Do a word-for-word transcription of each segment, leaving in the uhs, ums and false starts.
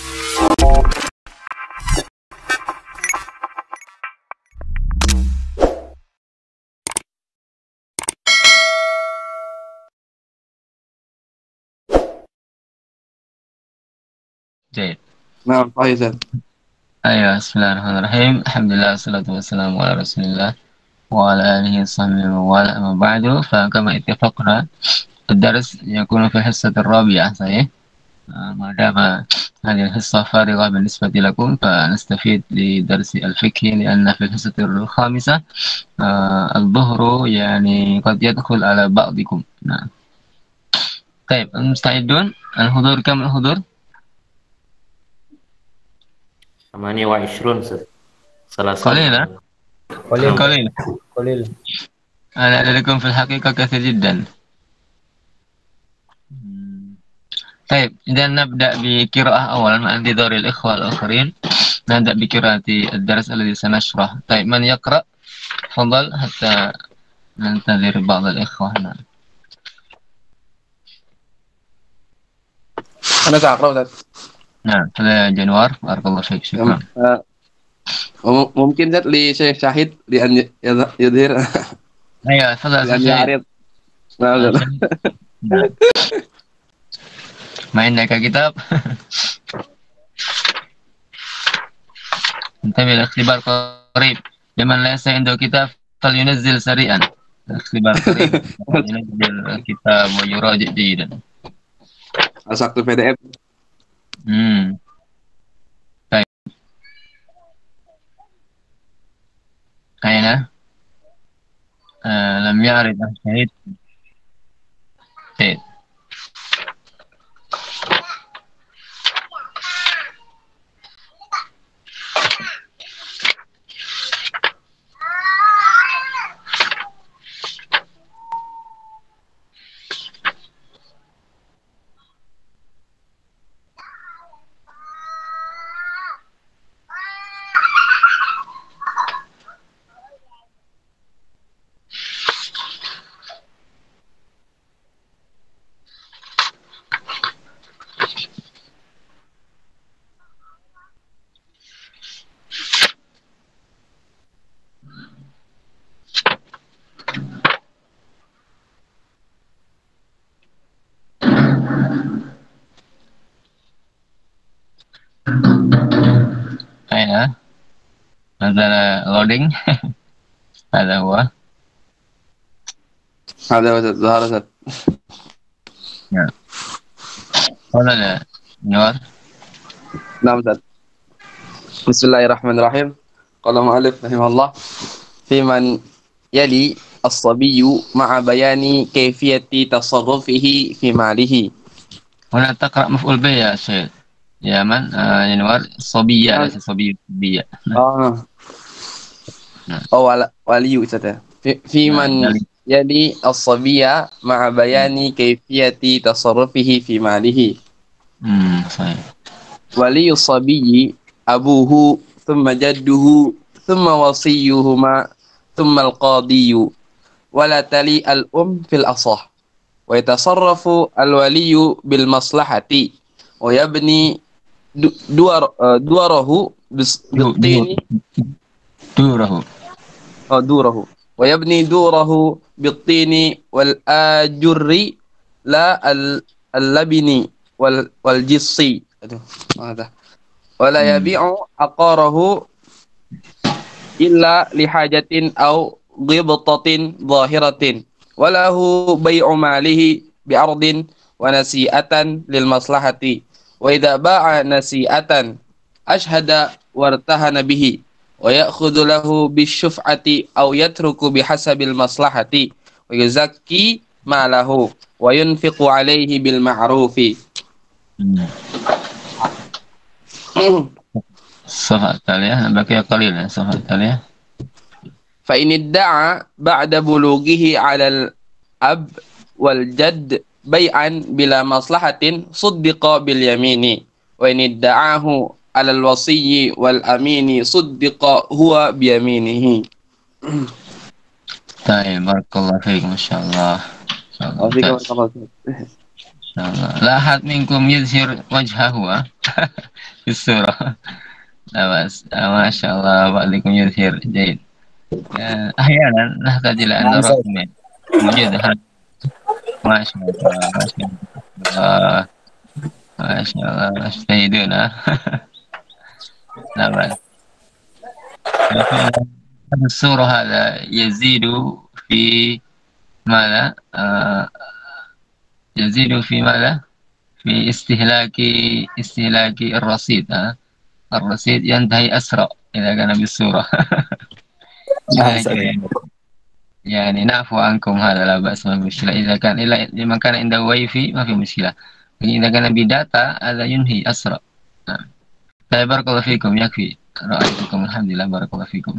Jayid. Nah, Faizal. Ayo, bismillahirrahmanirrahim. Alhamdulillah, salatu wassalamu ala rasulillah wa ala alihi wa sahbihi wa ala amma ba'du. Fakama ittifaqna الدرس يكون في الحصة الرابعة صحيح. ما دام هذه الحصة فارغة بالنسبة لكم فنستفيد لدرس الفقه لأن في الحصة الخامسة الظهر يعني قد يدخل على بعضكم. نعم. طيب المستعدون الحضور كم الحضور؟ ثمانية وعشرون ثلاثة قليلة قليل قليل قليل أنا لكم في الحقيقة كثير جدا. طيب إذا نبدأ بقراءة أولا مع انتظار الإخوة الآخرين. نبدأ بقراءة الدرس الذي سنشرح. طيب من يقرأ؟ تفضل حتى ننتظر بعض الإخوة هنا. أنا سأقرأ Ustaz. نعم هذا جنوار بارك الله فيك شكرا. Uh, mungkin Ustaz li Syekh Syahid li an yudhir. أيوة تفضل li an Syekh. ya'rid. Nah, Ustaz. نعم. ما عندك كتاب؟ انتبه الاختبار قريب. لمن ليس عنده كتاب فلينزل سريعا. الاختبار قريب. ينزل الكتاب ويراجع جيدا. Asaktu P D F. امم طيب أين؟ آه لم يعرض الشهيد. طيب أين؟ نزل لودينج. هذا هو. هذا هو Ustaz, ظهر Ustaz. نعم. هذا نور. نعم Ustaz. Bismillahirrahmanirrahim. Qala mu'allif rahimahullah fi man yali as-sabiyyu ma'a bayani kayfiyati tasarrufihi fi malihi. هنا تقرأ مفعول به يا شيخ يا من آه ينور صبية ليس صبية صبية. Oh. Oh wala, waliyu Ustaz ya. Fi, fi man yali as-sabiyya ma'a bayani kayfiyati tasarrufihi fi malihi. Hmm, صحيح. Waliyu as-sabiyyi abuhu thumma jadduhu thumma wasiyuhuma thumma al-qadiyyu wala tali al-um fil asah wa yatasarrafu al-waliyu bil maslahati wa yabni duwar duwarahu bis-tini دوره oh durahu wa yabni durahu bit-tini wal ajurri la al-labini wal wal jissi. Aduh, ada. Wala yabi'u aqarahu illa lihajatin aw ghibtatin zahiratin walahu bai'u malihi bi'ardin wa nasi'atan lil maslahati wa idza ba'a nasi'atan ashhada wartahana bihi wa ya'khudhu lahu bisyuf'ati aw yatruku bihasabil maslahati wa yuzakki malahu wa yunfiqu alayhi bil ma'rufi. الصفحة التالية بقي قليل الصفحة التالية. فإن ادعى بعد بلوغه على الأب والجد بيعا بلا مصلحة صدق باليمين وإن ادعاه على الوصي والأمين صدق هو بيمينه. طيب بارك الله فيك ما شاء الله. ما شاء الله. وفيك بارك الله فيك. شاء الله. لا أحد منكم يظهر وجهه في الصورة. لا بأس. ما شاء الله بعضكم يظهر جيد. أحيانا نحتاج إلى أن نعم نراكم Ustaz. يعني موجود هذا. ما شاء الله ما شاء الله ما شاء الله مجتهدون. لا بأس. فعلا هذا الصورة هذا يزيد في ماذا؟ آه يزيد في ماذا؟ في استهلاك استهلاك الرصيد. آه الرصيد ينتهي أسرع إذا كان بالصورة. نعم لذلك Ustaz. يعني نعفو عنكم، هذا لا بأس، ما في مشكلة. إذا كان إلا لمن كان عنده واي فاي ما في مشكلة، لكن إذا كان بداتا هذا ينهي أسرع. نعم. طيب بارك الله فيكم، يكفي رأيتكم. الحمد لله، بارك الله فيكم.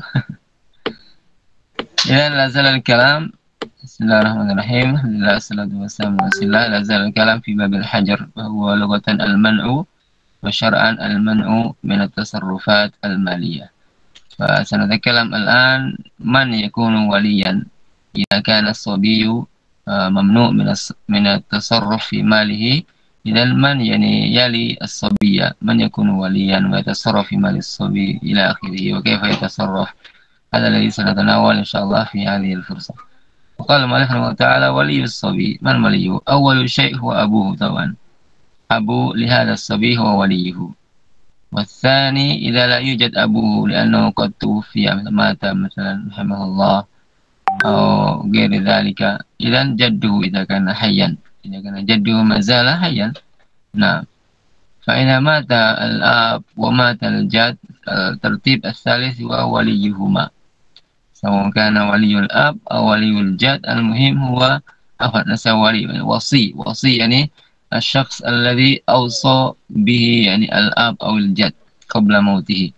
إذا لا زال الكلام. بسم الله الرحمن الرحيم. الحمد لله والصلاة والسلام على رسول الله. لا زال الكلام في باب الحجر، وهو لغة المنع وشرعا المنع من التصرفات المالية. فسنتكلم الآن من يكون وليا إذا كان الصبي آه، ممنوع من من التصرف في ماله. إذا من يعني يلي الصبي، من يكون وليا ويتصرف في مال الصبي إلى آخره، وكيف يتصرف. هذا الذي سنتناول إن شاء الله في هذه الفرصة. وقال المؤلف رحمه الله تعالى: ولي الصبي. من وليه؟ أول شيء هو أبوه طبعا. أبو لهذا الصبي هو وليه. والثاني إذا لا يوجد أبوه لأنه قد توفي، مات مثلا رحمه الله، أو غير ذلك، إذا جده إذا كان حيا، إذا كان جده ما زال حيا. نعم. فإذا مات الآب ومات الجد، الترتيب الثالث هو وليهما، سواء كان ولي الأب أو ولي الجد. المهم هو أفضل نسى ولي، وصي. وصي يعني الشخص الذي أوصى به يعني الأب أو الجد قبل موته.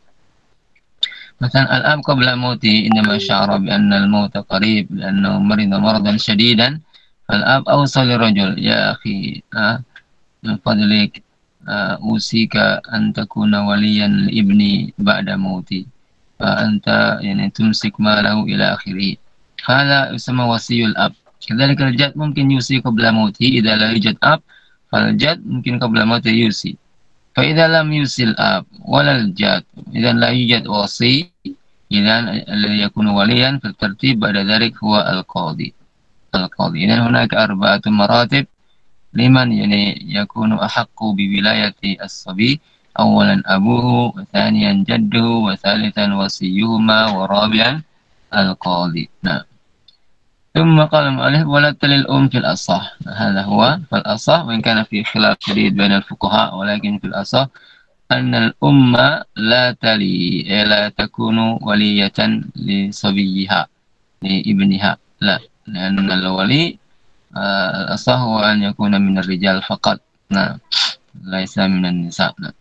مثلا الأب قبل موته عندما شعر بأن الموت قريب لأنه مرض مرضا شديدا، فالأب أوصى للرجل: يا أخي آه من فضلك آه أوصيك أن تكون وليا لابني بعد موتي، فأنت يعني تمسك ماله إلى آخره. هذا يسمى وصي الأب. كذلك الجد ممكن يوصي قبل موته إذا لا يوجد أب، فالجد ممكن قبل موته يوصي. فإذا لم يوصي الأب ولا الجد، إذا لا يوجد وصي، إذا الذي يكون وليا في الترتيب بعد ذلك هو القاضي. القاضي إذا هناك أربعة مراتب لمن يعني يكون أحق بولاية الصبي: أولا أبوه، وثانيا جده، وثالثا وصيهما، ورابعا القاضي. نعم. ثم قال المؤلف: ولا تلي الأم في الأصح. هذا هو فالأصح، وإن كان في خلاف شديد بين الفقهاء، ولكن في الأصح أن الأم لا تلي، لا تكون ولية لصبيها لابنها، لا، لأن الولي آه الأصح هو أن يكون من الرجال فقط. نعم. ليس من النساء. نعم.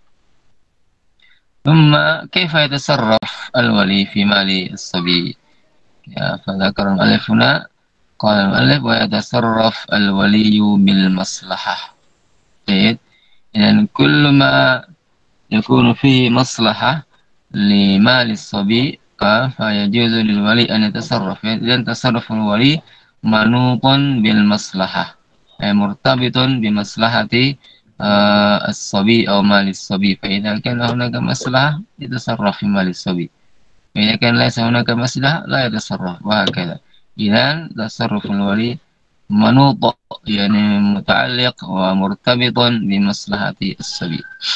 ثم كيف يتصرف الولي في مال الصبي؟ فذكر المؤلف هنا، قال المؤلف: ويتصرف الولي بالمصلحة. جيد. إذن كل ما يكون فيه مصلحة لمال الصبي فيجوز للولي أن يتصرف. إذن تصرف الولي منوط بالمصلحة، أي مرتبط بمصلحة آه الصبي أو مال الصبي. فإذا كان هناك مصلحة يتصرف في مال الصبي، وإذا كان ليس هناك مصلحة لا يتصرف، وهكذا. إذن تصرف الولي منوط يعني متعلق ومرتبط بمصلحة الصبي.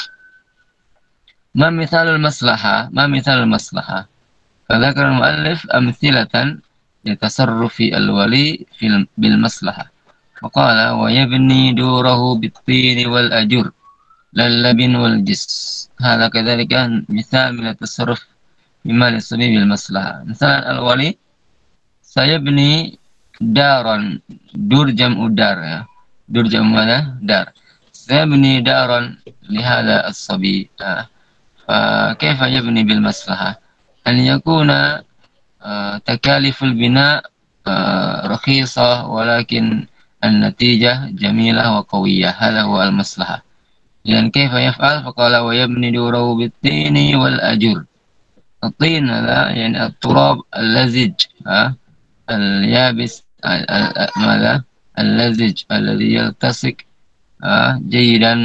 ما مثال المصلحة؟ ما مثال المصلحة؟ فذكر المؤلف أمثلة لتصرف الولي في بالمصلحة، فقال: ويبني دوره بالطين والأجر لا اللبن والجس. هذا كذلك مثال من التصرف في مال الصبي بالمصلحة. مثلا الولي سيبني دارا، دور جمع دار، يا دور جمع ماذا؟ دار. سيبني دارا لهذا الصبي. آه. فكيف يبني بالمصلحة؟ أن يكون آه تكاليف البناء آه رخيصة، ولكن النتيجة جميلة وقوية. هذا هو المصلحة. إذن كيف يفعل؟ فقال: ويبني دوره بالطين والأجر. الطين هذا يعني التراب اللزج، آه اليابس، ماذا؟ اللزج الذي يلتصق آه جيدا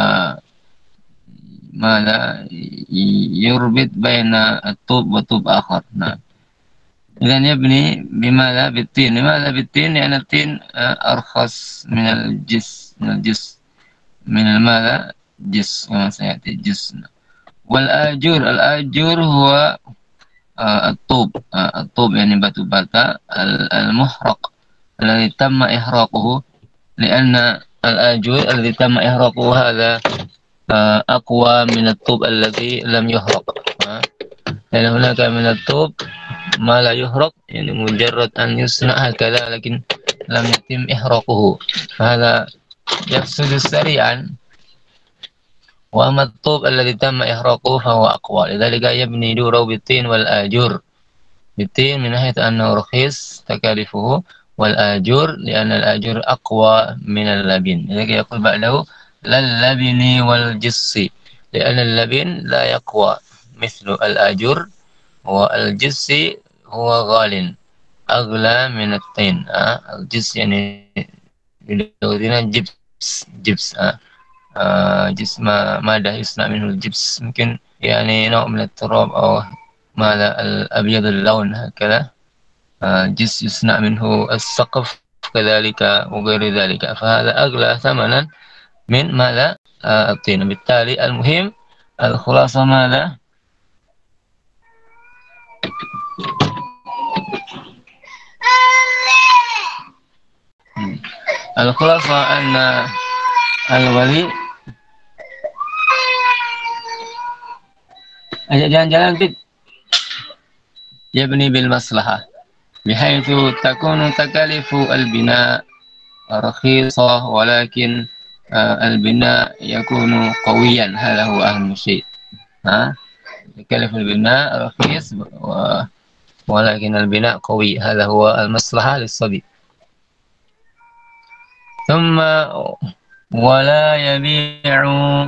وماذا يربط بين الطوب وطوب آخر. نعم. إذا يبني بماذا؟ بالطين. لماذا بالطين؟ لأن الطين آه أرخص من الجس من الجس من الماذا؟ جس، كما سيأتي الجس. والآجور، الآجور هو آه الطوب، آه الطوب يعني batu bata المحرق الذي تم إحراقه، لأن الآجور الذي تم إحراقه هذا آه أقوى من الطوب الذي لم يحرق. آه لأن هناك من الطوب ما لا يحرق، يعني مجرد أن يصنع هكذا لكن لم يتم إحراقه، فهذا يفسد سريعا. وأما الطوب الذي تم إحراقه فهو أقوى، لذلك يبني دوره بالطين والآجور. بالطين من ناحية أنه رخيص تكاليفه، والآجور لأن الآجور أقوى من اللبن، لذلك يقول بعده لا اللبن والجص، لأن اللبن لا يقوى مثل الآجور، والجص هو غال أغلى من الطين. أه؟ الجص يعني يقولون جبس جبس أه؟ آه جسم ماذا يصنع منه الجبس، ممكن يعني نوع من التراب أو ماذا الأبيض اللون هكذا. آه جس يصنع منه السقف كذلك وغير ذلك، فهذا أغلى ثمنا من ماذا؟ آه الطين. بالتالي المهم الخلاصة ماذا؟ الخلاصة أن الولي jalan-jalan bid يبني بالمصلحة، بحيث تكون تكاليف البناء رخيصة، ولكن البناء يكون قويا، هذا هو أهم شيء. ها؟ تكاليف البناء رخيص ولكن البناء قوي، هذا هو المصلحة للصبي. ثم ولا يبيع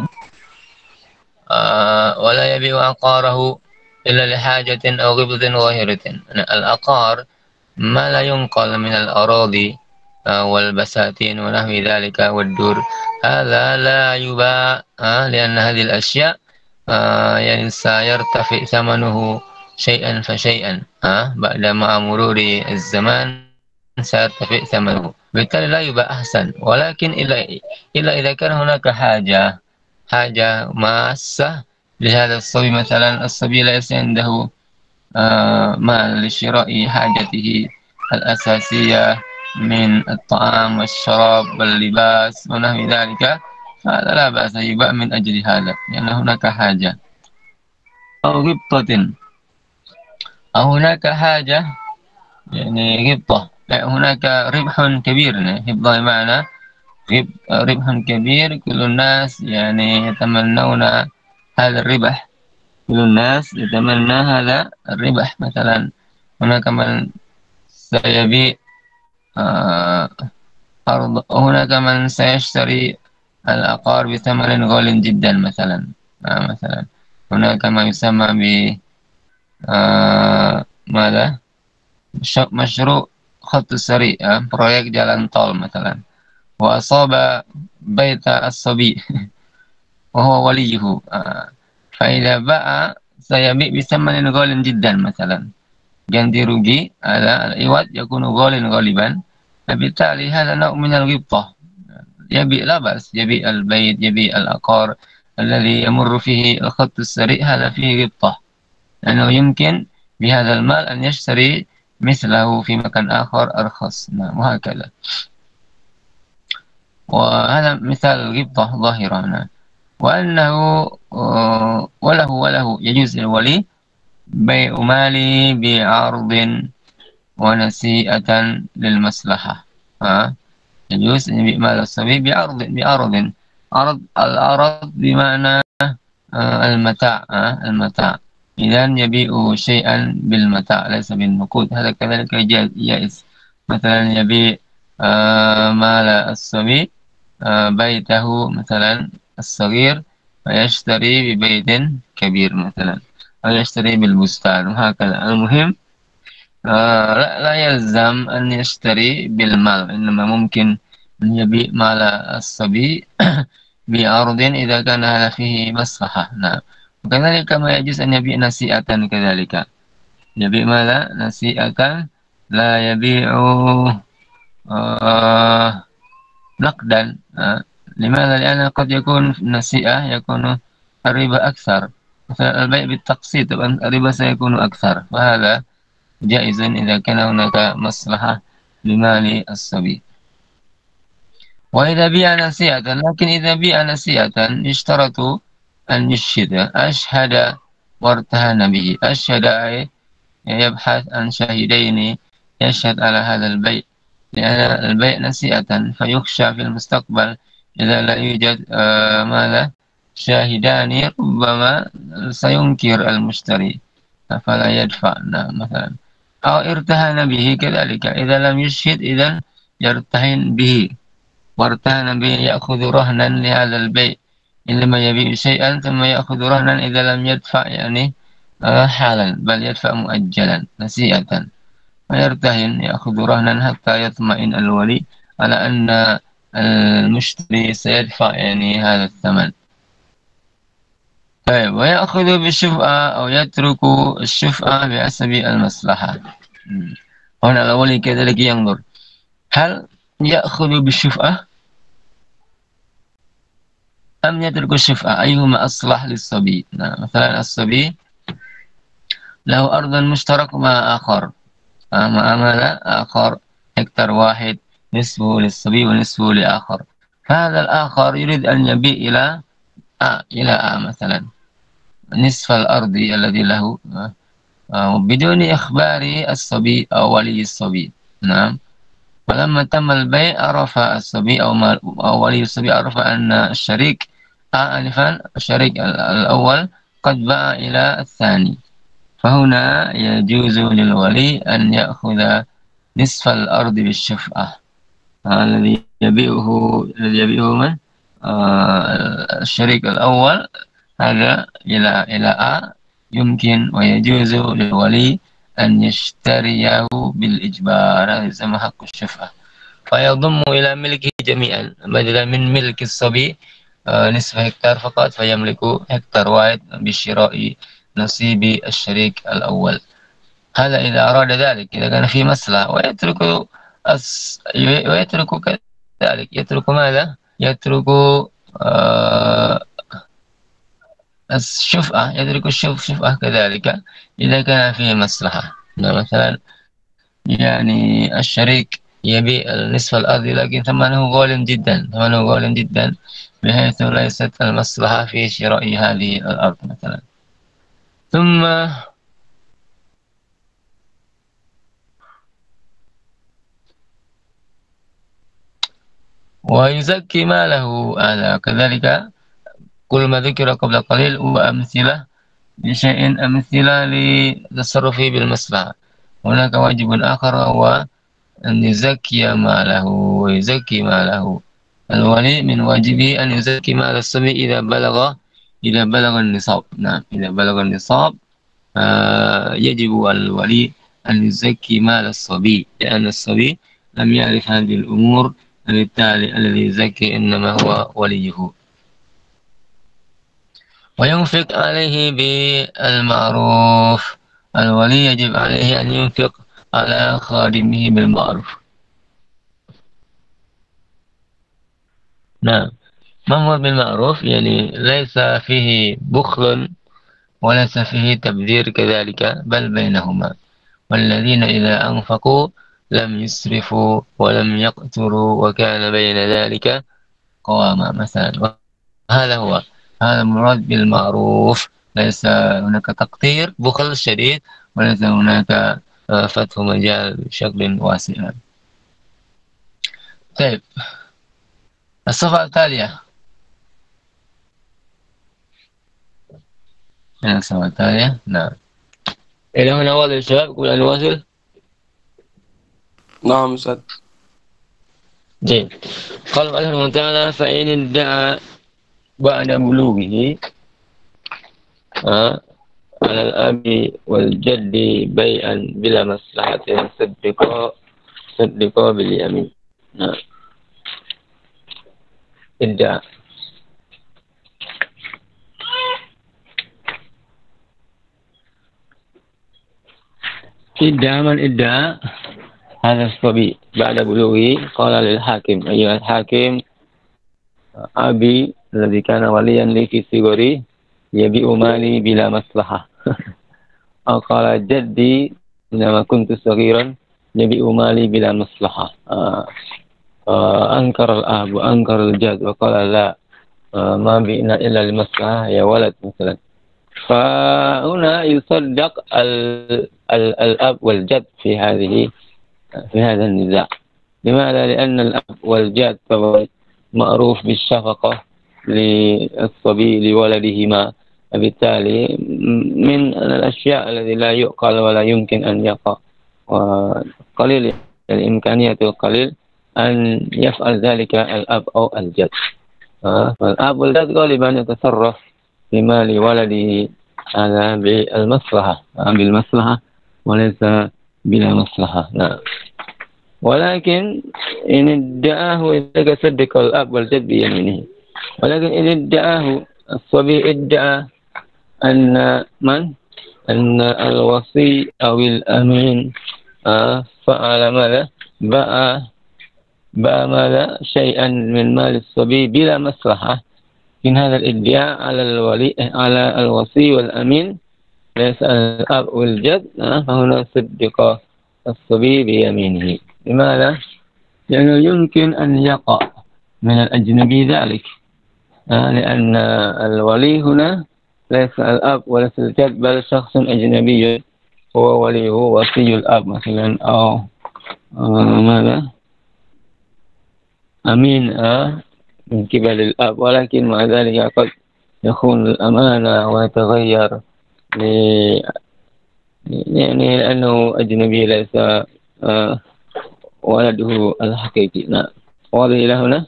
آه ولا يبيع عقاره إلا لحاجة أو غبطة ظاهرة. العقار ما لا ينقل من الأراضي آه والبساتين ونحو ذلك والدور، هذا لا يباع آه لأن هذه الأشياء آه يعني سيرتفع ثمنه شيئا فشيئا آه بعد مع مرور الزمان سيرتفع ثمنه، بالتالي لا يباع أحسن. ولكن إلا إلا إذا كان هناك حاجة حاجة ماسة لهذا الصبي، مثلا الصبي ليس عنده آه مال لشراء حاجته الأساسية من الطعام والشراب واللباس ونحو ذلك، فهذا لا بأس يباع من أجل هذا، لأن هناك حاجة. أو غبطة، أو هناك حاجة يعني غبطة، هناك ربح كبير. غبطة بمعنى ربح كبير، كل الناس يعني يتمنون هذا الربح، كل الناس يتمنى هذا الربح. مثلا هناك من سيبيع آه أرض، هناك من سيشتري العقار بثمن غال جدا مثلا. آه مثلا هناك ما يسمى ب آه ماذا مشروع خط سريع، آه برويك جالان tol مثلا، وأصاب بيت الصبي وهو وليه، آه فإذا باع سيبيع بثمن غال جدا مثلا، ganti rugi على العوض يكون غال غالبا، فبالتالي هذا نوع من الغبطة. يبيع لا بأس، يبيع البيت، يبيع العقار الذي يمر فيه الخط السريع، هذا فيه غبطة، لأنه يمكن بهذا المال أن يشتري مثله في مكان آخر أرخص. نعم، وهكذا. وهذا مثال الغبطة ظاهرة. نعم. وأنه وله وله يجوز للولي بيع مالي بعرض ونسيئة للمصلحة. ها يجوز أن يبيع مال الصبي بعرض بعرض عرض العرض بمعنى المتاع. المتاع إذا يبيع شيئا بالمتاع ليس بالنقود، هذا كذلك جائز. مثلا يبيع مال الصبي بيته مثلا الصغير ويشتري ببيت كبير مثلا، أو يشتري بالبستان، وهكذا. المهم آه لا, لا يلزم أن يشتري بالمال، إنما ممكن أن يبيع مال الصبي بعرض إذا كان هذا فيه مصلحة. نعم. وكذلك ما يجوز أن يبيع نسيئة كذلك، يبيع مال نسيئة لا يبيع آه نقدا. آه لماذا؟ لأن قد يكون نسيئة يكون الربا أكثر، مثلا البيع بالتقسيط طبعا الربا سيكون أكثر، فهذا جائز إذا كان هناك مصلحة لمال الصبي. وإذا بيع نسيئة، لكن إذا بيع نسيئة يشترط أن يشهد أشهد وارتهن به. أشهد أي يبحث عن شاهدين يشهد على هذا البيع، لأن البيع نسيئة، فيخشى في المستقبل إذا لا يوجد آه ماذا شاهدان ربما سينكر المشتري فلا يدفع. نعم مثلا. أو ارتهن به كذلك، إذا لم يشهد إذا يرتهن به، وارتهن به يأخذ رهنا لهذا البيع، إنما يبيع شيئا ثم يأخذ رهنا إذا لم يدفع يعني آه حالا، بل يدفع مؤجلا نسيئة، فيرتهن يأخذ رهنا حتى يطمئن الولي على أن المشتري سيدفع يعني هذا الثمن. طيب، ويأخذ بالشفعة أو يترك الشفعة بحسب المصلحة. هنا الولي كذلك ينظر هل يأخذ بالشفعة أم يترك الشفعة، أيهما أصلح للصبي. نعم. مثلا الصبي له أرض مشترك مع آخر، مع ماذا آخر هكتار واحد، نصفه للصبي ونصفه لآخر، فهذا الآخر يريد أن يبيع إلى آ إلى آ مثلا نصف الأرض الذي له بدون إخبار الصبي أو ولي الصبي. نعم. فلما تم البيع عرف الصبي أو, أو ولي الصبي عرف أن الشريك آنفا الشريك الأول قد باع إلى الثاني، فهنا يجوز للولي أن يأخذ نصف الأرض بالشفعة الذي يبيعه الذي يبيعه من آه الشريك الأول هذا إلى إلى آ، يمكن ويجوز للولي أن يشتريه بالإجبار، هذا يسمى حق الشفعة، فيضم إلى ملكه جميعا بدلا من ملك الصبي آه نصف هكتار فقط، فيملك هكتار واحد بشراء نصيب الشريك الأول. هذا إذا أراد ذلك، إذا كان في مصلحة، ويترك أس... ويترك كذلك يترك ماذا؟ يترك آه... الشفعة، يترك الشفعة كذلك إذا كان فيه مصلحة. مثلا يعني الشريك يبيع نصف الأرض لكن ثمنه غال جدا، ثمنه غال جدا بحيث ليست المصلحة في شراء هذه الأرض مثلا. ثم ويزكي ماله، هذا كذلك كل ما ذكر قبل قليل هو أمثلة لشيء أمثلة لتصرفه بالمصلحة. هناك واجب آخر هو أن يزكي ماله، ويزكي ماله الولي من واجبه أن يزكي مال الصبي إذا بلغ إذا بلغ النصاب. نعم. إذا بلغ النصاب آه يجب على الولي أن يزكي مال الصبي، لأن الصبي لم يعرف هذه الأمور، بالتالي الذي يزكي إنما هو وليه. وينفق عليه بالمعروف، الولي يجب عليه أن ينفق على خادمه بالمعروف. نعم. ما هو بالمعروف؟ يعني ليس فيه بخل وليس فيه تبذير كذلك، بل بينهما. والذين إذا أنفقوا لم يسرفوا ولم يقتروا وكان بين ذلك قواما مثلا. هذا هو هذا المراد بالمعروف، ليس هناك تقتير بخل شديد، وليس هناك فتح مجال بشكل واسع. طيب، الصفحة التالية. الصفحة التالية. نعم. إلى هنا واضح يا شباب؟ قبل أن نواصل. نعم أستاذ. جيد. قال الله سبحانه وتعالى: فإن ادعى بعد بلوغه آه على الأب والجد بيعا بلا مصلحة صدقا صدقا باليمين. نعم. ادعى. ادعى من ادعى هذا الصبي بعد بلوغه قال للحاكم: أيها الحاكم، أبي الذي كان وليا لي في صغري يبيع مالي بلا مصلحة. أو قال: جدي حينما كنت صغيرا يبيع مالي بلا مصلحة. آه. آه. أنكر الأب وأنكر الجد وقال: لا، آه. ما بئنا إلا لمصلحة يا ولد مثلا. فهنا يصدق ال ال الأب والجد في هذه في هذا النزاع. لماذا؟ لأن الأب والجد طبعا معروف بالشفقة للصبي لولدهما، وبالتالي من الأشياء التي لا يعقل ولا يمكن أن يقع، وقليل الإمكانية القليل أن يفعل ذلك الأب أو الجد. فالأب والجد غالبا يتصرف في مال ولده هذا بالمصلحة بالمصلحة وليس بلا مصلحة. نعم. ولكن إن ادعاه إذا صدق الأب والجد بيمينه. ولكن إن ادعاه الصبي ادعى أن من أن الوصي أو الأمين آه فعل ماذا باع باع ماذا شيئا من مال الصبي بلا مصلحة، إن هذا الادعاء على الولي على الوصي والأمين ليس الأب والجد، آه فهنا صدق الصبي بيمينه. لماذا؟ لأنه يمكن أن يقع من الأجنبي ذلك، آه لأن الولي هنا ليس الأب وليس الجد بل شخص أجنبي هو وليه وصي الأب مثلا، أو آه ماذا أمين آه من قبل الأب، ولكن مع ذلك قد يخون الأمانة ويتغير ل... يعني لأنه أجنبي ليس آه ولده الحقيقي. نعم. واضح إلى هنا؟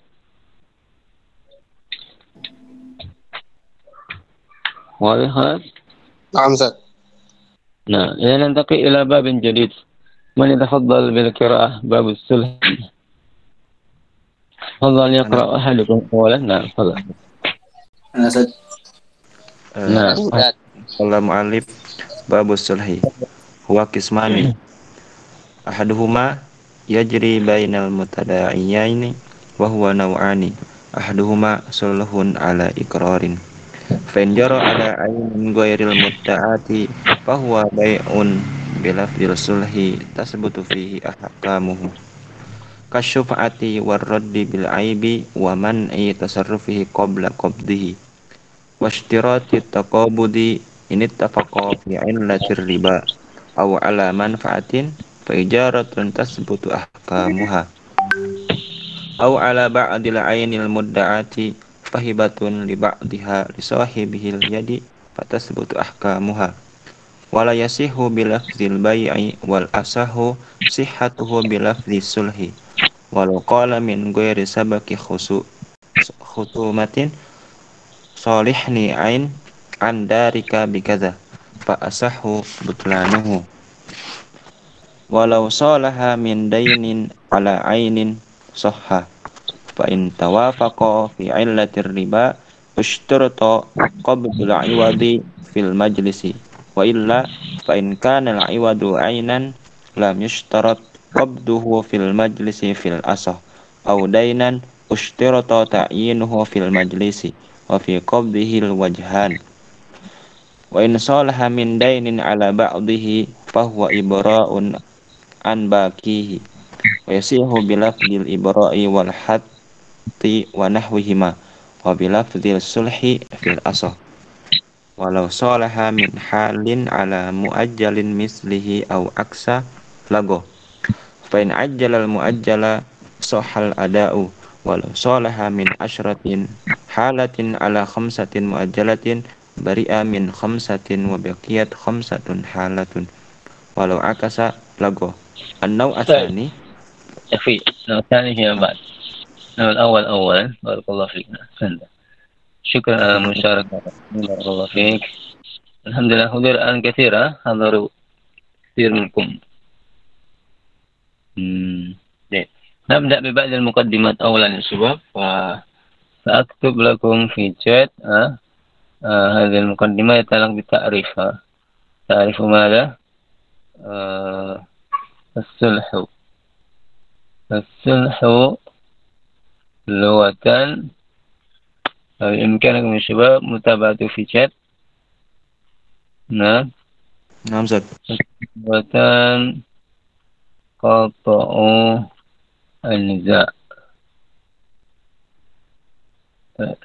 واضح هذا؟ نعم زاد. نعم. إذا ننتقل إلى باب جديد. من يتفضل بالقراءة؟ باب الصلح. تفضل يقرأ أحدكم أولا. نعم تفضل. أنا زاد. نعم. قال المؤلف: باب الصلح هو قسمان، أحدهما يجري بين المتداعيين وهو نوعان. أحدهما صلح على إقرار، فإن جرى على عين غير المدعاة فهو بيع بلفظ الصلح تثبت فيه أحكامه، كالشفعة والرد بالعيب ومنع تصرفه قبل قبضه، واشتراط التقابض إن اتفقا في علة الربا أو على منفعة فإجارة تثبت أحكامها، أو على بعض العين المدعاة فهبة لبعضها لصاحبه اليد فتثبت أحكامها، ولا يصح بلفظ البيع والأصح صحته بلفظ الصلح، ولو قال من غير سبك خصومة صالحني عين عن دارك بكذا فأصح بطلانه، ولو صالها من دين على عين صح، فإن توافقا في علة الربا اشترط قبض العوض في المجلس، وإلا فإن كان العوض عينا لم يشترط قبضه في المجلس في الأصح، أو دينا اشترط تعيينه في المجلس وفي قبضه الوجهان. وإن صالح من دين على بعضه فهو إبراء عن باقيه، ويصيح بلفظ الإبراء والحد ونحوهما وبلفظ الصلح في الأصح. ولو صالح من حال على مؤجل مثله أو عكس لغو، فإن عجل المؤجل صح الأداء، ولو صالح من عشرة حالة على خمسة مؤجلة برئ من خمسة وبقيت خمسة حالة، ولو عكس لغو. النوع الثاني يكفي. النوع الثاني فيما بعد. النوع الأول أولا. بارك الله فيك. شكرا على المشاركة. بارك الله فيك. الحمد لله حضور الآن كثيرة، حضروا كثير منكم. مم. نبدأ ببعض المقدمات أولا يا شباب. سأكتب لكم في chat آه آه هذه المقدمة يتعلق بالتعريف. آه تعرف ماذا؟ آه الصلح. الصلح لغة، بإمكانكم يا شباب متابعته في chat. نعم. نعم Ustaz. لغة قطع النزاع. آه.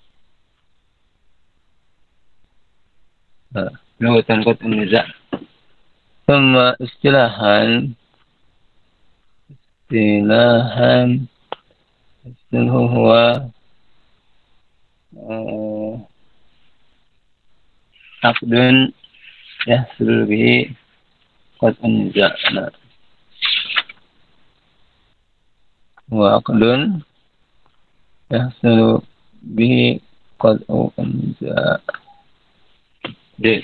آه. لغة قطع النزاع. ثم اصطلاحا اصطلاحا الصلح هو آه، عقد يحصل به قطع النزاع. نعم. هو عقد يحصل به قطع النزاع. جيد.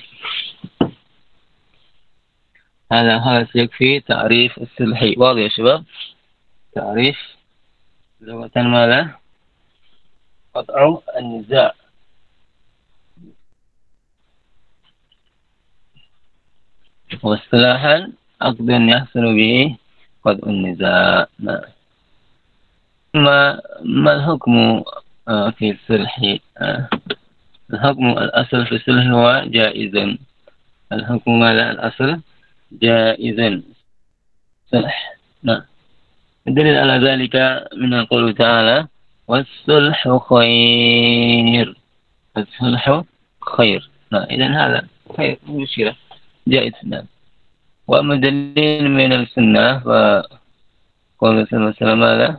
هذا هذا يكفي تعريف الصلح. واضح يا شباب؟ تعريف لغة ماذا؟ قطع النزاع. واصطلاحا عقد يحصل به قطع النزاع. نعم. ما ما الحكم آه، في الصلح؟ آه، الحكم الأصل في الصلح هو جائز. الحكم ماذا؟ الأصل جائز صلح. نعم. الدليل على ذلك من قوله تعالى والصلح خير. الصلح خير. نعم. إذن هذا خير مشكلة جائز. نعم. وأما الدليل من السنة فقول صلى الله عليه وسلم ماذا؟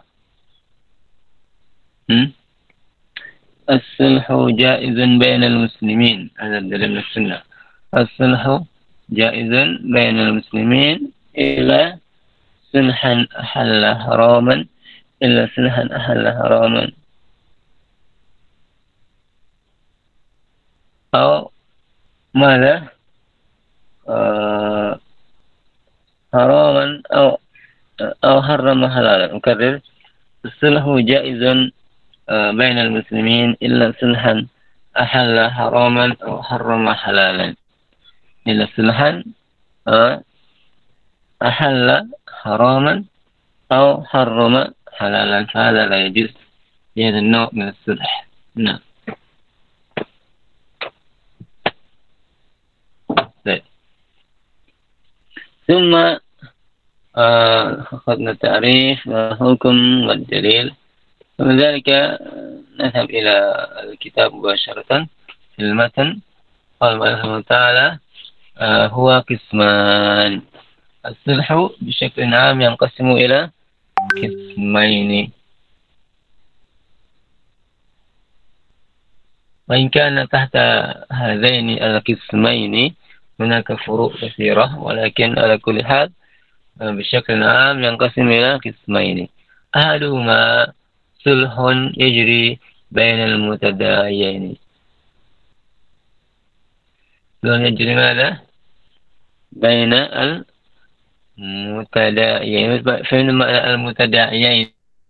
الصلح جائز بين المسلمين. هذا الدليل من السنة. الصلح جائز بين المسلمين إلا صلحا أحل حراما، إلا صلحا أحل حراما، أو ماذا؟ آه حراما أو أو حرم حلالا. أكرر. الصلح جائز آه بين المسلمين إلا صلحا أحل حراما أو حرم حلالا. إلا صلحا آه أحل حراما أو حرم حلالا، فهذا لا يجوز لهذا النوع من الصلح. نعم. طيب. ثم آه، أخذنا التعريف والحكم والدليل، ومن ذلك نذهب إلى الكتاب مباشرة في المتن. قال الله سبحانه وتعالى آه، هو قسمان. الصلح بشكل عام ينقسم إلى قسمين، وإن كان تحت هذين القسمين هناك فروق كثيرة، ولكن على كل حال بشكل عام ينقسم إلى قسمين. أحدهما صلح يجري بين المتداعيين. صلح يجري ماذا؟ بين المتداعيين. فهمتم معنى المتداعيين؟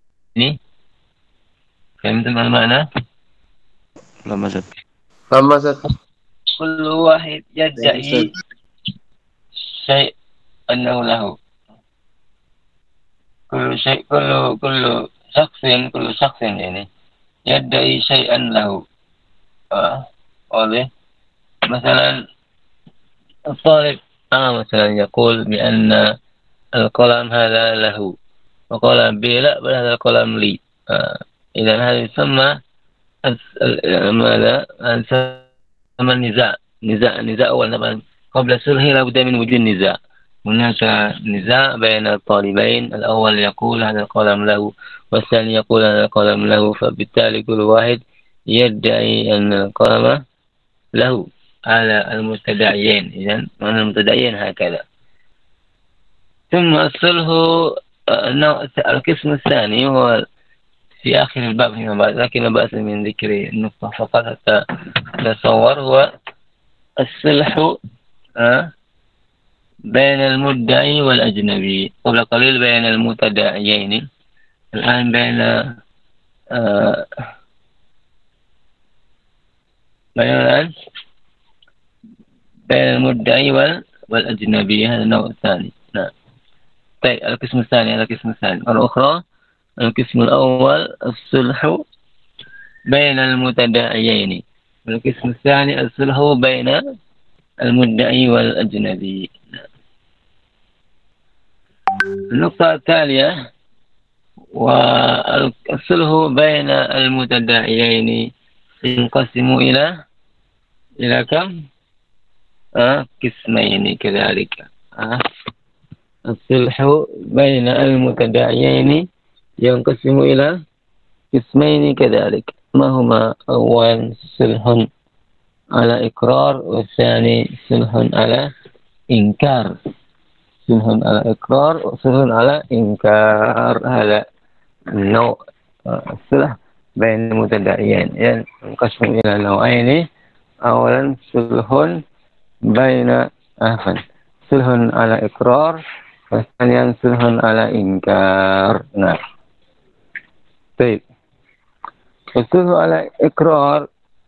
فهمتم المعنى؟ لما زاد لما زاد كل واحد يدعي شيء أنه له. كل شيء كل كل شخص كل شخص يعني يدعي شيئا له. آه. واضح؟ مثلا الطالب آه مثلا يقول بأن القلم هذا له، وقال بي لا بل هذا القلم لي. آه. إذا هذا يسمى ماذا؟ يسمى النزاع. نزاع نزاع أولا قبل الصلح لابد من وجود النزاع. هناك نزاع بين الطالبين، الأول يقول هذا القلم له والثاني يقول هذا القلم له، فبالتالي كل واحد يدعي أن القلم له على المتداعيين. إذن من المتداعيين هكذا. ثم الصلح القسم الثاني هو في آخر الباب فيما بعد، لكن لا بأس من ذكر النقطة فقط حتى نتصور. هو الصلح أه بين المدعي والأجنبي. قبل قليل بين المتداعيين، الآن بين آه بيان بين المدعي وال والأجنبي، هذا النوع الثاني. نعم. طيب القسم الثاني، هذا القسم الثاني مرة أخرى. القسم الأول الصلح بين المتداعيين، والقسم الثاني الصلح بين المدعي والأجنبي. نعم. النقطة التالية، والصلح بين المتداعيين ينقسم إلى إلى كم؟ أه؟ قسمين كذلك. أه؟ الصلح بين المتداعيين ينقسم إلى قسمين كذلك. ما هما؟ أولا صلح على إقرار، والثاني صلح على إنكار. صلح على إقرار وصلح على إنكار، هذا النوع الصلح بين المتداعيين ينقسم إلى نوعين. أولا صلح بين عفوا صلح على إقرار، والثانيا صلح على إنكار. نعم. طيب الصلح على إقرار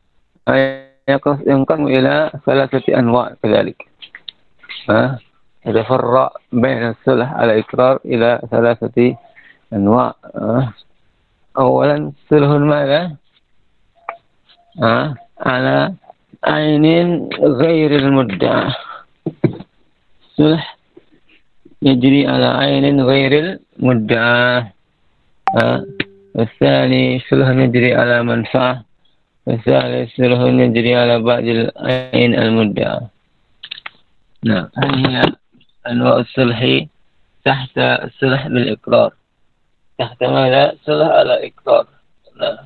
ينقسم إلى ثلاثة أنواع كذلك. أه؟ يتفرع بين الصلح على إقرار إلى ثلاثة أنواع. أه؟ أولا صلح ماذا؟ أه؟ على عين غير المدعى، صلح يجري على عين غير المدعى. أه؟ الثاني صلح يجري على منفعة، والثالث صلح يجري على بعض العين المدعى. نعم. هذه هي أنواع الصلح تحت الصلح بالإقرار. تحت ماذا؟ صلح على إقرار. نعم.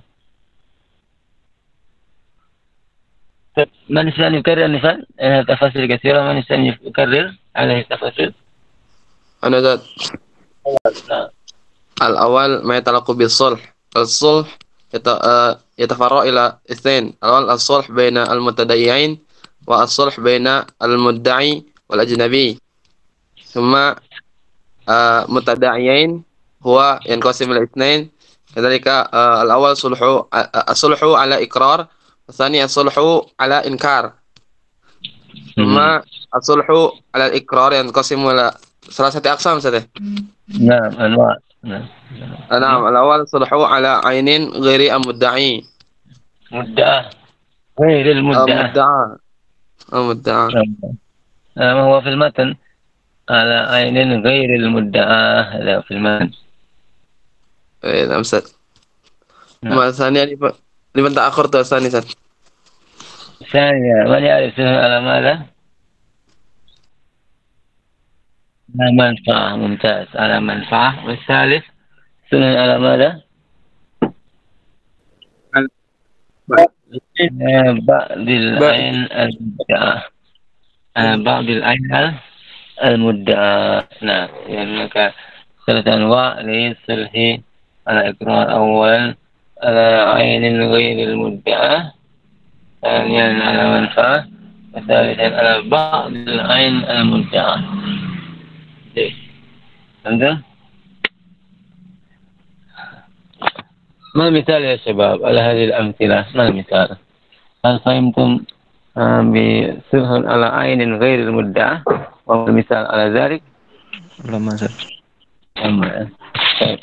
من يستطيع يكرر النفال؟ لأنها تفاصيل كثيرة. من يستطيع يكرر عليه التفاصيل؟ أنا ذات. نعم. الأول ما يتعلق بالصلح. الصلح يتفرع إلى اثنين. الأول الصلح بين المتداعيين، والصلح بين المدعي والأجنبي. ثم متداعيين هو ينقسم إلى اثنين كذلك. الأول صلح الصلح على إقرار، والثاني الصلح على إنكار. ثم الصلح على الإقرار ينقسم إلى ثلاثة أقسام سده. نعم أنواع. نعم. نعم. الأول الصلح على عين غير المدعي. مدعى غير المدعى. مدعى. مدعى. ما هو في المتن على عين غير المدعى، هذا في المتن. إيه نعم سد. ما ثانية لمن تأخرت ثاني سد. ثانية من يعرف على ماذا؟ على منفعة. ممتاز، على منفعة. والثالث سنة على ماذا؟ بعض العين المدعى. بعض العين المدعى. نعم. يعني هناك ثلاث أنواع للصلح على إقرار. أولا على عين غير المدعى، ثانيا على منفعة، وثالثا على بعض العين المدعى. فهمت؟ ما المثال يا شباب على هذه الأمثلة؟ ما المثال؟ هل فهمتم بصلح على عين غير المدعى والمثال على ذلك؟ لا ما زال. طيب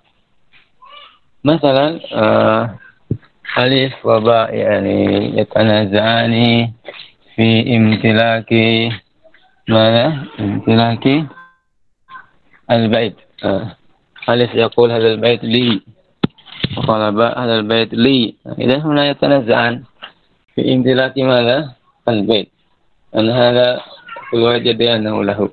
مثلا آه ألف وباء يعني يتنازعان في امتلاك ماذا؟ امتلاك البيت. آه. ألف يقول هذا البيت لي، وقال باء هذا البيت لي. إذا هنا يتنازعان في امتلاك ماذا؟ البيت، أن هذا كل واحد يدعي أنه له.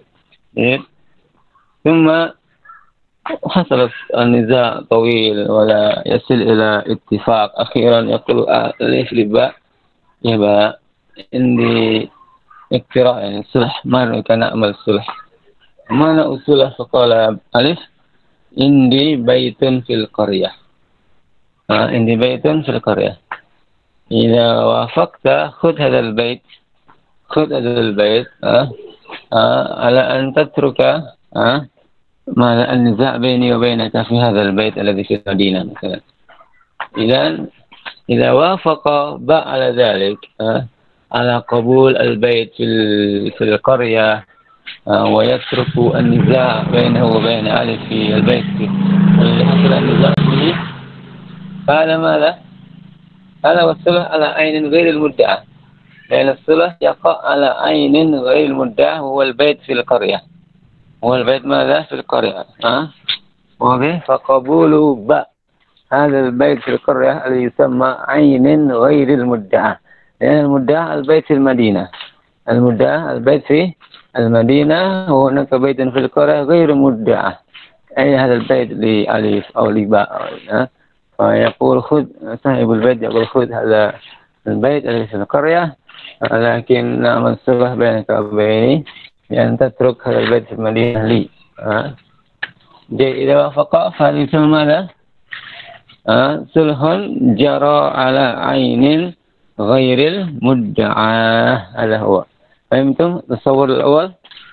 ثم حصل النزاع طويل ولا يصل إلى اتفاق. أخيرا يقول ألف لباء يا باء عندي اقتراح، يعني صلح، ما رأيك نعمل صلح؟ ما نأمل صلح؟ فقال ألف عندي بيت في القرية. آه عندي بيت في القرية، إذا وافقت خذ هذا البيت، خذ هذا البيت آه آه على أن تترك آه ما النزاع بيني وبينك في هذا البيت الذي في المدينة مثلا. إذا إذا وافق باء على ذلك آه على قبول البيت في في القرية آه ويترك النزاع بينه وبين ألف في البيت الذي حصل النزاع فيه، هذا ماذا؟ هذا والصلة على عين غير المدعى، لأن الصلة يقع على عين غير المدعى هو البيت في القرية، هو البيت ماذا؟ في القرية ها واضح؟ فقبول باء هذا البيت في القرية الذي يسمى عين غير المدعى، لأن المدعى البيت في المدينة، المدعى البيت في المدينة وهناك بيت في القرية غير مدعى، أي هذا البيت لألف أو لباء فيقول خذ صاحب البيت يقول خذ هذا البيت الذي في القرية، لكن نعمل صلح بينك وبيني بأن تترك هذا البيت في المدينة لي. jadi إذا وافق فهذا يسمى ماذا؟ صلح جرى على عين غير المدعى، هذا هو. فهمتم التصور الأول؟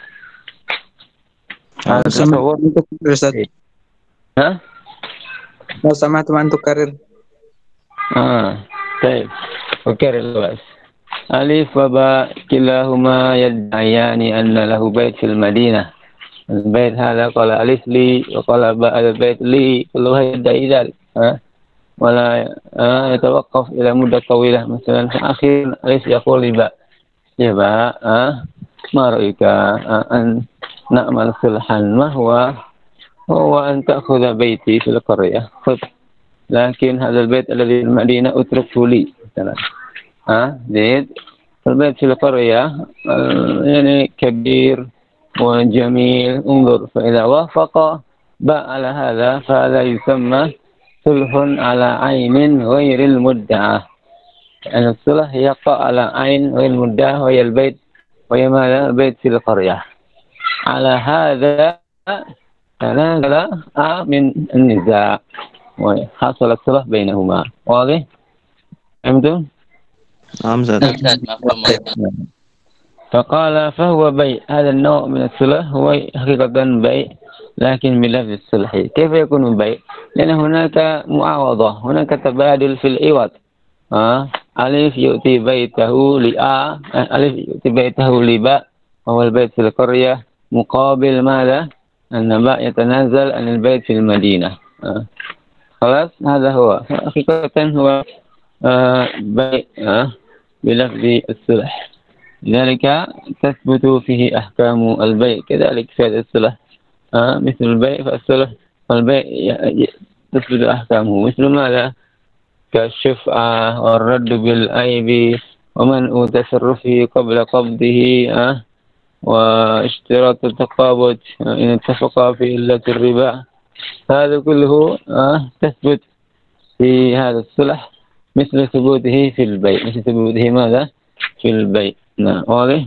هذا التصور ها؟ لو سمحتم أن تكرر. آه طيب أكرر بس. ألف وباء كلاهما يدعيان أن له بيت في المدينة، البيت هذا قال ألف لي وقال باء البيت لي، كلها يدعي ذلك ها؟ ولا آه يتوقف إلى مدة طويلة، مثلا في أخير ألف يقول لباء يا باء آه ما رأيك آه أن نعمل صلحا، ما هو؟ هو أن تأخذ بيتي في القرية خذ، لكن هذا البيت الذي في المدينة أتركه لي مثلا ها زيد. البيت في القرية يعني كبير وجميل، انظر فإذا وافق باء على هذا فهذا يسمى صلح على عين غير المدعى، يعني الصلح يقع على عين غير المدعى وهي البيت، وهي ماذا؟ البيت في القرية. على هذا تنازل من النزاع وحصل الصلح بينهما، واضح؟ فهمتم؟ نعم زاد. فقال فهو بيع، هذا النوع من الصلح هو حقيقة بيع لكن بلفظ الصلح. كيف يكون بيع؟ لأن هناك معاوضة، هناك تبادل في العوض. آه. ألف يؤتي بيته لآ، ألف يؤتي بيته لباء وهو البيت في القرية، مقابل ماذا؟ أن باء يتنازل عن البيت في المدينة. آه. خلاص هذا هو حقيقة هو آه بيع آه بلفظ الصلح، لذلك تثبت فيه أحكام البيع كذلك في هذا الصلح آه مثل البيع فالصلح فالبيع تثبت أحكامه مثل ماذا؟ كالشفعة والرد بالعيب ومنع تصرفه قبل قبضه آه واشتراط التقابض إن اتفقا في إلة الربا، هذا كله آه تثبت في هذا الصلح مثل ثبوته في البيع، مثل ثبوته ماذا؟ في البيع. نعم واضح؟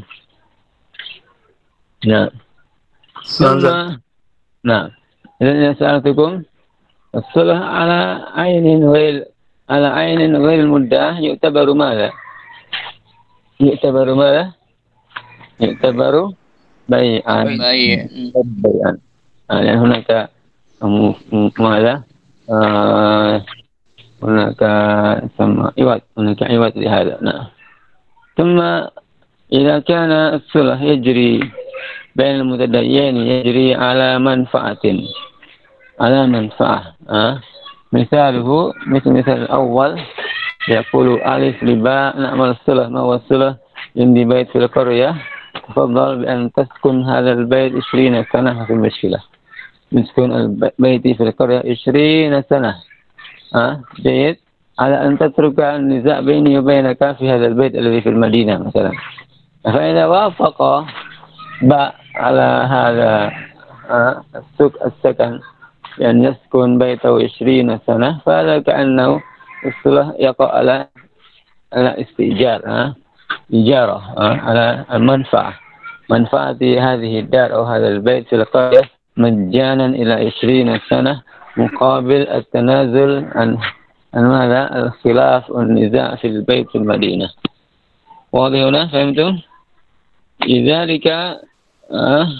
نعم. ثم نعم إذا سألتكم الصلح على عين غير على عين غير المدعى يعتبر ماذا؟ يعتبر ماذا؟ يعتبر بيعا. بيعا. لأن هناك ماذا؟ آه هناك ثم عوض، هناك عوض لهذا. نعم. ثم إذا كان الصلح يجري بين المتدين يجري على منفعة، على منفعة أه؟ مثاله مثل مثال الأول يقول ألف لباء نعمل الصلح، ما هو الصلح؟ عندي بيت في القرية تفضل بأن تسكن هذا البيت عشرين سنة في المشكلة، تسكن البيت في القرية عشرين سنة أه؟ جيد، على أن تترك النزاع بيني وبينك في هذا البيت الذي في المدينة مثلا. فإذا وافق باء على هذا أه؟ السك السكن بأن يسكن بيته عشرين سنة فهذا كأنه الصلح يقع على على استئجار أه؟ إجارة أه؟ على المنفعة، منفعة هذه الدار أو هذا البيت في القرية مجانا إلى عشرين سنة مقابل التنازل عن عن ماذا؟ الخلاف والنزاع في البيت في المدينة. واضح هنا؟ فهمتم؟ لذلك أه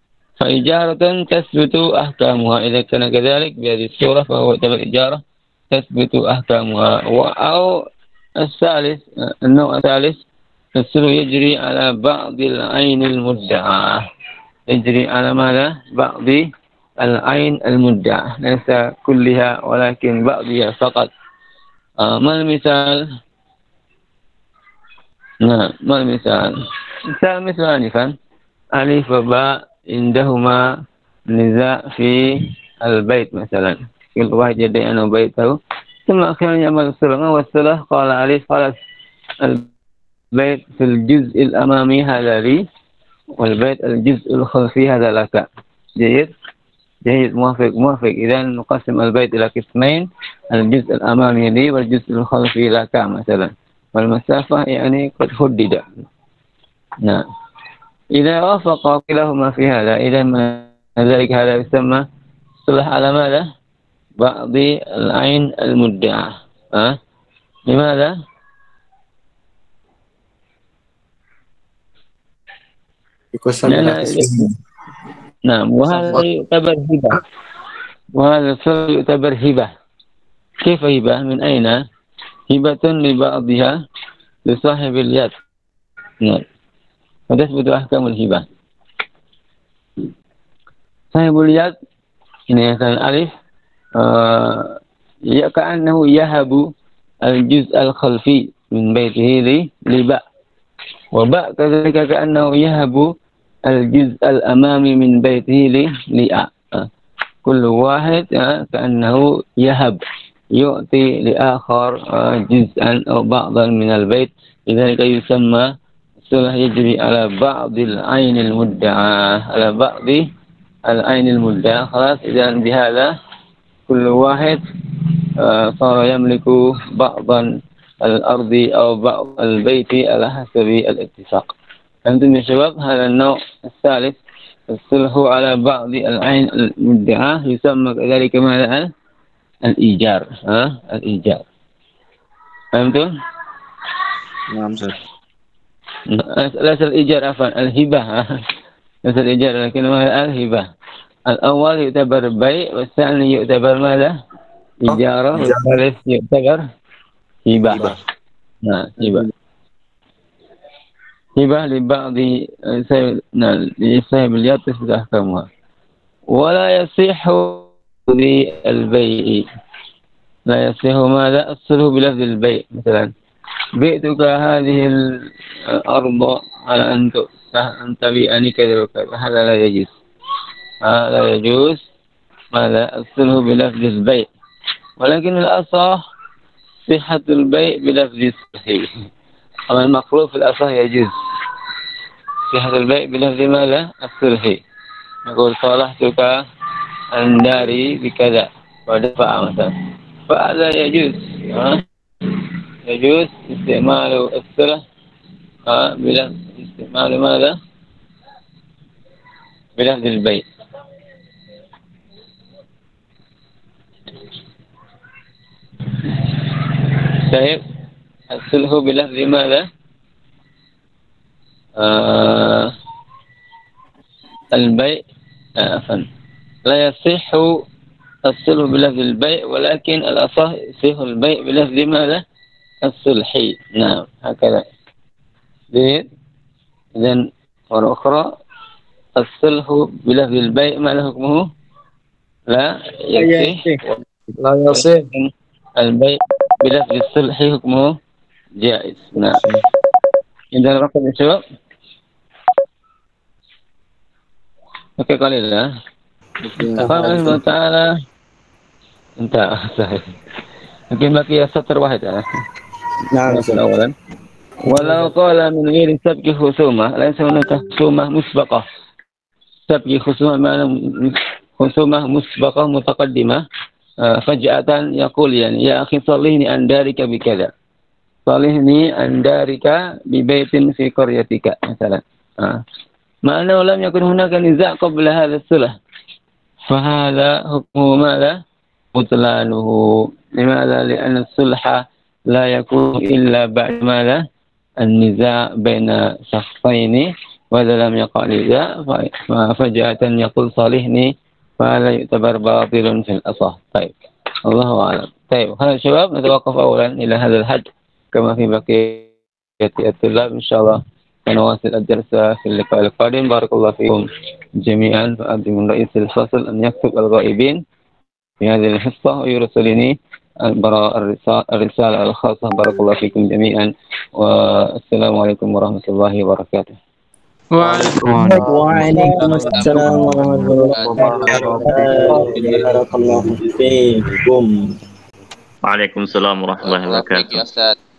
فإجارة تثبت أحكامها، إذا كان كذلك بهذه الصورة فهو يعتبر إجارة تثبت أحكامها. أو الثالث، النوع الثالث الصلح يجري على بعض العين المدعى، يجري على ماذا؟ بعض العين المدعى، ليس كلها ولكن بعضها فقط. آه ما المثال؟ نعم، ما المثال؟ مثال مثل آنفا، ألف وباء عندهما نزاع في البيت مثلا، كل واحد يدعي أنه بيته، ثم أخيرا يعمل الصلح. ما هو الصلح؟ قال ألف خلاص البيت في الجزء الأمامي هذا لي، والبيت الجزء الخلفي هذا لك. جيد جيد موافق موافق. إذا نقسم البيت إلى قسمين، الجزء الأمامي لي والجزء الخلفي لك مثلا، والمسافة يعني قد حدد. نعم، إذا وافق كلاهما في هذا، إذا ما ذلك هذا يسمى صلح على ماذا؟ بعض العين المدعى. أه؟ لماذا؟ لأن نعم، وهذا يعتبر هبة، وهذا الصلح يعتبر هبة. كيف هبة؟ من أين؟ هبة لبعضها لصاحب اليد. نعم، وتثبت أحكام الهبة. صاحب اليد ini مثلا ألف آه كأنه يهب الجزء الخلفي من بيته لباء، وباء كذلك كأنه يهب الجزء الأمامي من بيته لآ. كل واحد آه كأنه يهب، يعطي لآخر آه جزءا أو بعضا من البيت، لذلك يسمى الصلح يجري على بعض العين المدعى، على بعض العين المدعى. خلاص، إذا بهذا كل واحد آه صار يملك بعضا الأرض أو بعض البيت على حسب الاتفاق. فهمتم يا شباب؟ هذا النوع الثالث الصلح على بعض العين المدعى، يسمى كذلك ماذا؟ الإيجار. ها آه؟ الإيجار. فهمتم؟ نعم سر. ليس الإيجار، عفوا الهبة. ليس الإيجار لكن ماذا؟ الهبة. الأول يعتبر بيع، والثاني يعتبر ماذا؟ إجارة، والثالث يعتبر هبة. نعم، هبة. هبة لبعض لصاحب اليد تثبت أحكامها. ولا يصح للبيع، لا يصح ماذا؟ الصلح بلفظ البيع. مثلا بعتك هذه الأرض على أن تبيعني كذا وكذا، هذا لا يجوز. هذا يجوز ماذا؟ الصلح بلفظ البيع، ولكن الأصح صحة البيع بلفظ الصحيح. أما المقلوب في الأصح يجوز صحة البيع بلفظ ماذا؟ الصحيح. نقول صالحتك عن داري بكذا ودفع مثلا، فهذا يجوز. ها؟ يجوز استعمال الصلح بلفظ استعمال ماذا؟ بلفظ البيع. طيب، الصلح بلفظ ماذا؟ آه البيع. آه لا يصح الصلح بلفظ البيع، ولكن الأصح يصح البيع بلفظ ماذا؟ الصلحي. نعم، هكذا. إذن مرة أخرى، الصلح بلفظ البيع ما له حكمه؟ لا يصح. لا يصح. البيع بلفظ الصلح حكمه جائز. نعم. إذا رقم يا شباب. Oke kali ya. Qala Allah Ta'ala. Entah, sahih. Mungkin baki ya satr wahid ya. نعم أولا، ولو قال من غير سبق خصومة ليس هناك خصومة مسبقة. سبق خصومة معنى خصومة مسبقة متقدمة. فجأة يقول يعني يا أخي صلحني عن دارك بكذا، صلحني عن دارك ببيت في قريتك مثلا. مع أنه لم يكن هناك نزاع قبل هذا الصلح، فهذا حكمه ماذا؟ بطلانه. لماذا؟ لأن الصلح لا يكون إلا بعد ماذا؟ النزاع بين شخصين، وإذا لم يقع نزاع ففجأة يقول صالحني، فهذا يعتبر باطل في الأصح. طيب، الله أعلم. طيب هذا الشباب نتوقف أولا إلى هذا الحد كما في بقية الطلاب. إن شاء الله سنواصل الدرس في اللقاء القادم. بارك الله فيكم جميعا. فأرجو من رئيس الفصل أن يكتب الغائبين في هذه الحصة ويرسلني الرسالة الخاصة. بارك الله فيكم جميعا، والسلام عليكم ورحمة الله وبركاته. وعليكم السلام ورحمة الله وبركاته. بارك الله فيكم. وعليكم السلام ورحمة الله وبركاته. يا أستاذ.